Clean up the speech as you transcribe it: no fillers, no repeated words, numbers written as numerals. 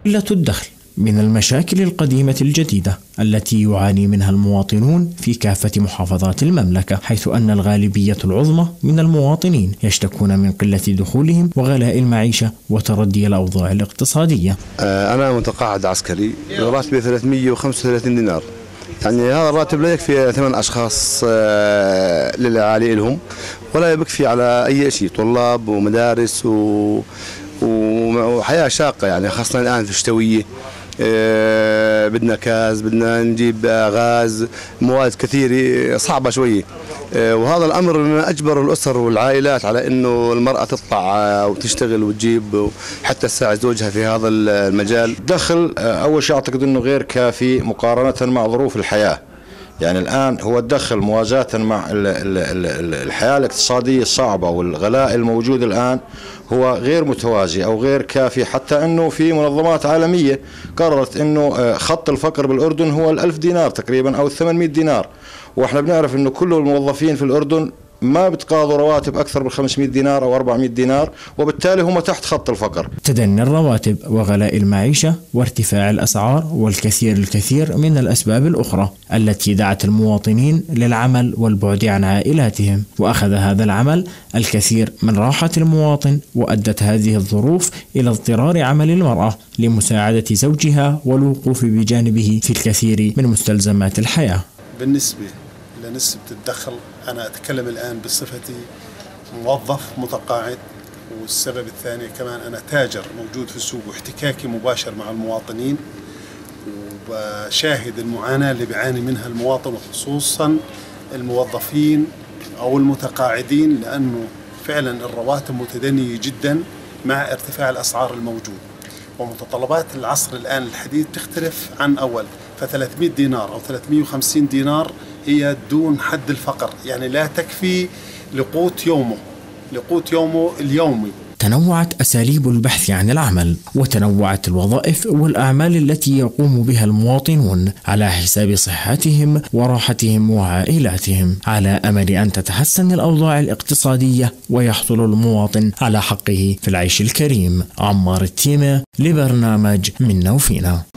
قلة الدخل من المشاكل القديمة الجديدة التي يعاني منها المواطنون في كافة محافظات المملكة، حيث أن الغالبية العظمى من المواطنين يشتكون من قلة دخولهم وغلاء المعيشة وتردي الأوضاع الاقتصادية. أنا متقاعد عسكري، راتبي 335 دينار، يعني هذا الراتب لا يكفي 8 أشخاص للأهالي لهم، ولا يكفي على أي شيء، طلاب ومدارس وحياة شاقة، يعني خاصة الآن في الشتوية. بدنا كاز، بدنا نجيب غاز، مواد كثيرة صعبة شوية، وهذا الأمر أجبر الأسر والعائلات على أنه المرأة تطلع وتشتغل وتجيب حتى تساعد زوجها في هذا المجال. الدخل أول شيء أعتقد أنه غير كافي مقارنة مع ظروف الحياة، يعني الآن هو الدخل موازاة مع الحياة الاقتصادية الصعبة والغلاء الموجود الآن هو غير متوازي أو غير كافي، حتى أنه في منظمات عالمية قررت أنه خط الفقر بالأردن هو 1000 دينار تقريبا أو 800 دينار، وإحنا بنعرف أنه كل الموظفين في الأردن ما بتقاضوا رواتب أكثر من 500 دينار أو 400 دينار، وبالتالي هم تحت خط الفقر. تدني الرواتب وغلاء المعيشة وارتفاع الأسعار والكثير من الأسباب الأخرى التي دعت المواطنين للعمل والبعد عن عائلاتهم، وأخذ هذا العمل الكثير من راحة المواطن، وأدت هذه الظروف إلى اضطرار عمل المرأة لمساعدة زوجها والوقوف بجانبه في الكثير من مستلزمات الحياة. بالنسبة لنسبة الدخل، أنا أتكلم الآن بصفتي موظف متقاعد، والسبب الثاني كمان أنا تاجر موجود في السوق واحتكاكي مباشر مع المواطنين، وبشاهد المعاناة اللي بيعاني منها المواطن وخصوصا الموظفين أو المتقاعدين، لأنه فعلا الرواتب متدنية جدا مع ارتفاع الأسعار الموجود، ومتطلبات العصر الآن الحديث تختلف عن أول، ف300 دينار أو 350 دينار هي دون حد الفقر، يعني لا تكفي لقوت يومه اليومي. تنوعت أساليب البحث عن العمل، وتنوعت الوظائف والأعمال التي يقوم بها المواطنون على حساب صحتهم وراحتهم وعائلاتهم، على أمل أن تتحسن الأوضاع الاقتصادية ويحصل المواطن على حقه في العيش الكريم. عمار التيمة لبرنامج منا وفينا.